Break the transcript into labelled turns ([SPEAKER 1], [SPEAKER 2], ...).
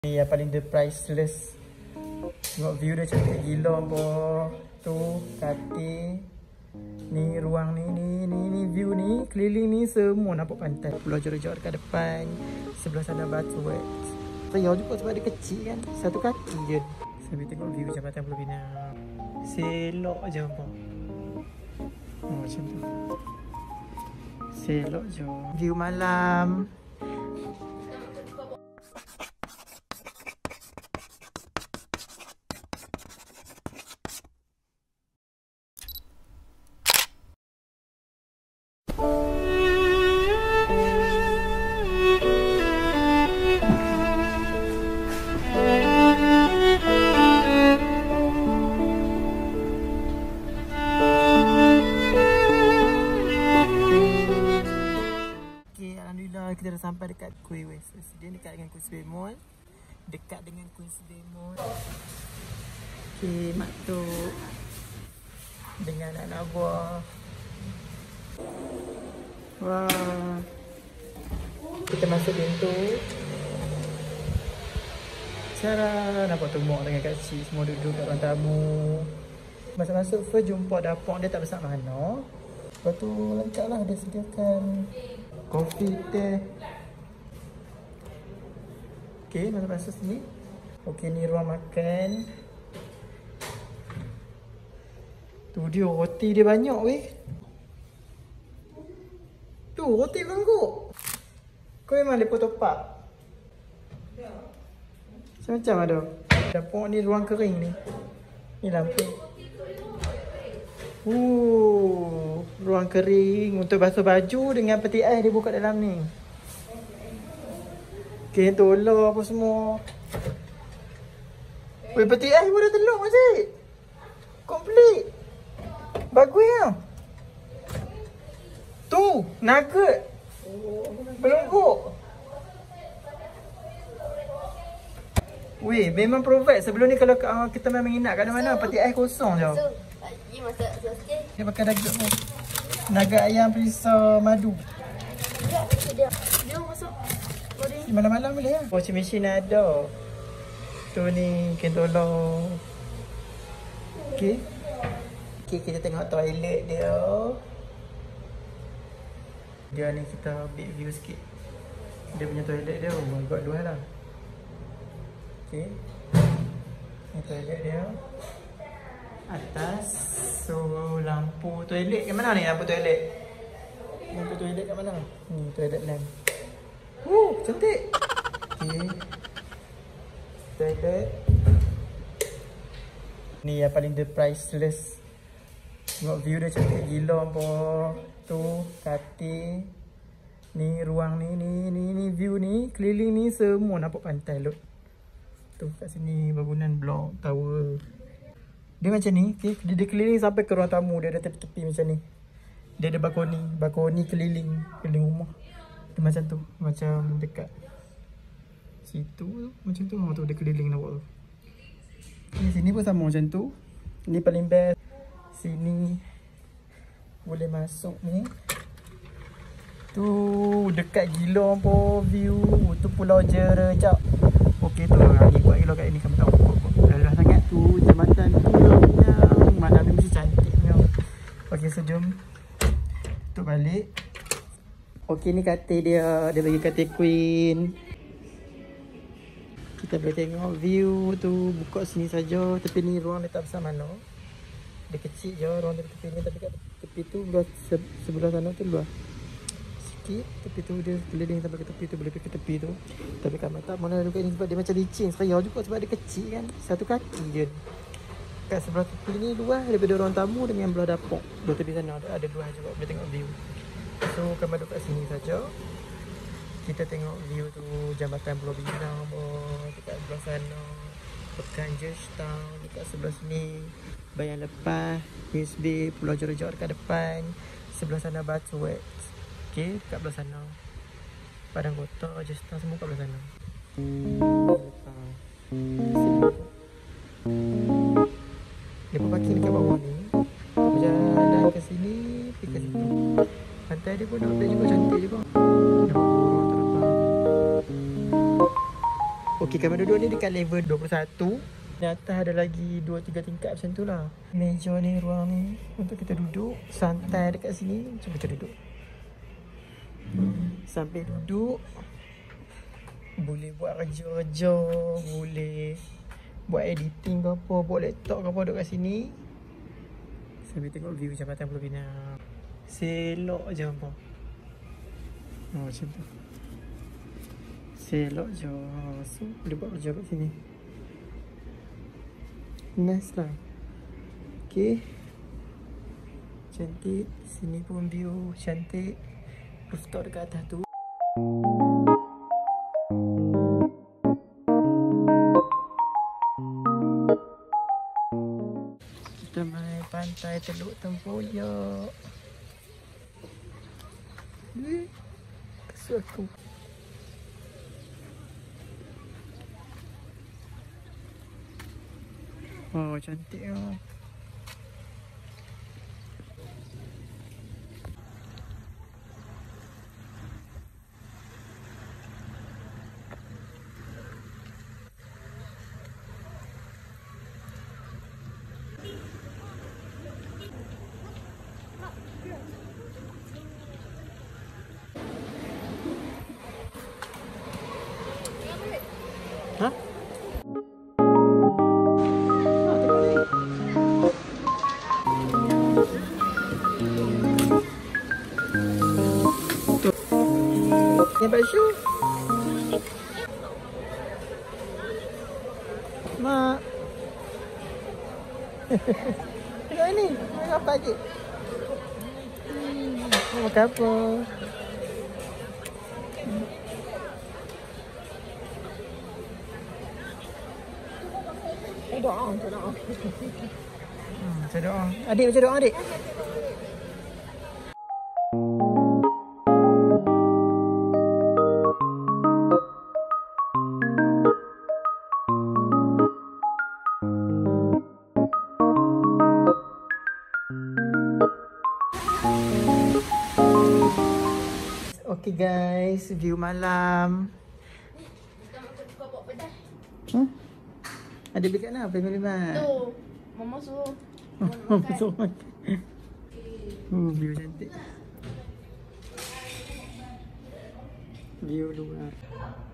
[SPEAKER 1] Ni yang paling the priceless. Tengok view dia cantik gila boh. Tu katil. Ni ruang ni view ni keliling ni semua nampak pantai. Pulau Jereja dekat depan. Sebelah sana Batu Wet. Saya juga sebab dia kecil kan. Satu kaki je. Sambil tengok view Jambatan Pulau Pinang. Selok je boh. Oh, macam tu. Selok je. View malam. Kita dah sampai dekat Quay West. Dia dekat dengan Queensway Mall. Dekat dengan Queensway Mall. Okay, mak tu dengan anak buah. Wah. Kita masuk pintu. Cara nampak tu mak dengan kak cik semua duduk kat ruang tamu. Masuk-masuk first jumpa dapur dia tak besar mana. Lepas tu lengkap lah dia sediakan kopi, teh. Okay, masuk sini. Okay, ni ruang makan. Tu dia, roti dia banyak weh. Tu, roti bangkuk. Kau memang lepas topak? Macam-macam ada. Dapur ni ruang kering ni. Ni lampu. Ruang kering untuk basuh baju dengan peti ais dia buka dalam ni. Okay, tolong apa semua. Weh, peti ais pun dah telur makcik. Komplit. Bagus ya. Tu, nugget. Belungkuk. Weh, memang provide. Sebelum ni kalau kita memang ingat kat mana, peti ais kosong je. Dia pakai daging ni. Naga ayam perisa madu. Dia masuk. Malam-malam boleh ya. Washing machine ada. Tu ni kentolong. Okey. Okey, kita tengok toilet dia. Dia ni kita ambil view sikit. Dia punya toilet dia agak luas lah. Okey. Ni toilet dia. Atas. So lampu toilet kat mana ni? Lampu toilet. Lampu toilet kat mana? Ni toilet lamp. Cantik. Okey. Toilet. Ni yang paling the priceless. Tengok view dia cantik gila boh. Tu katil. Ni ruang ni view ni keliling ni semua nampak pantai lot. Tu kat sini bangunan blok tower. Dia macam ni, okay? Dia keliling sampai ke ruang tamu. Dia ada tepi-tepi macam ni. Dia ada balkoni keliling rumah. Dia macam tu, macam dekat situ macam tu. Tu dia keliling nampak tu. Okay, sini pun sama macam tu. Ni paling best. Sini boleh masuk ni. Tu dekat gila apa view. Tu Pulau Jereja. Okey tu ni buat gila kat ni kamu tahu. Dah sangat tu Jambatan Pulau Pinang. Malam ni mesti cantiknya. Okey, so jom tutup balik. Okey, ni katil dia. Dia bagi katil queen. Kita boleh tengok view tu. Buka sini saja. Tepi ni ruang dia tak besar mana. Dia kecil je ruang tepi ni. Tapi kat tepi tu sebelah sana tu luas sikit. Tepi tu dia keliling sampai ke tepi tu. Boleh pergi ke tepi tu. Tapi kat mata mana duduk ni sebab dia macam licin. Saya juga sebab dia kecil kan. Satu kaki je. Kat sebelah tepi ni luas daripada ruang tamu dengan belah dapur. Dua tepi sana ada luas juga. Boleh tengok view. So kami duduk kat sini saja. Kita tengok view tu Jambatan Pulau Pinang. Dekat sebelah sana Pekan Georgetown. Dekat sebelah sini Bayan Lepas, Queens Bay, Pulau Jereja dekat depan. Sebelah sana Batu Wet. Okay, dekat belah sana Padang Kotak, Georgetown semua kat belah sana. Dia pun parking dekat bawah ni. Berjalan ke sini, pergi ke situ. Pantai dia pun nampak juga cantik juga. Okey, kamar duduk ni dekat level 21. Di atas ada lagi 2-3 tingkat macam tu lah. Meja ni, ruang ni untuk kita duduk santai dekat sini. Cuba kita duduk. Sambil duduk boleh buat kerja-kerja, boleh buat editing ke apa, buat laptop ke apa duduk kat sini. Sambil tengok view Jambatan Pulau Pinang. Selok je apa. Oh macam tu. Selok je. So boleh buat kerja kat sini. Nice lah. Okay. Cantik. Sini pun view cantik. Rooftop dekat atas tu. Kita main pantai Teluk Tempoyak. Kasut aku. Oh cantik lah. Hah? Yang baju Mak. Tengok ni. Tengok apa lagi? Mau makan apa?
[SPEAKER 2] Doa.
[SPEAKER 1] Baca doa. Adik baca doa adik. Okay guys, view malam. Ada beli kat mana? Family Mart.
[SPEAKER 2] Tu. Mama suruh.
[SPEAKER 1] Suruh makan. View cantik. View luar.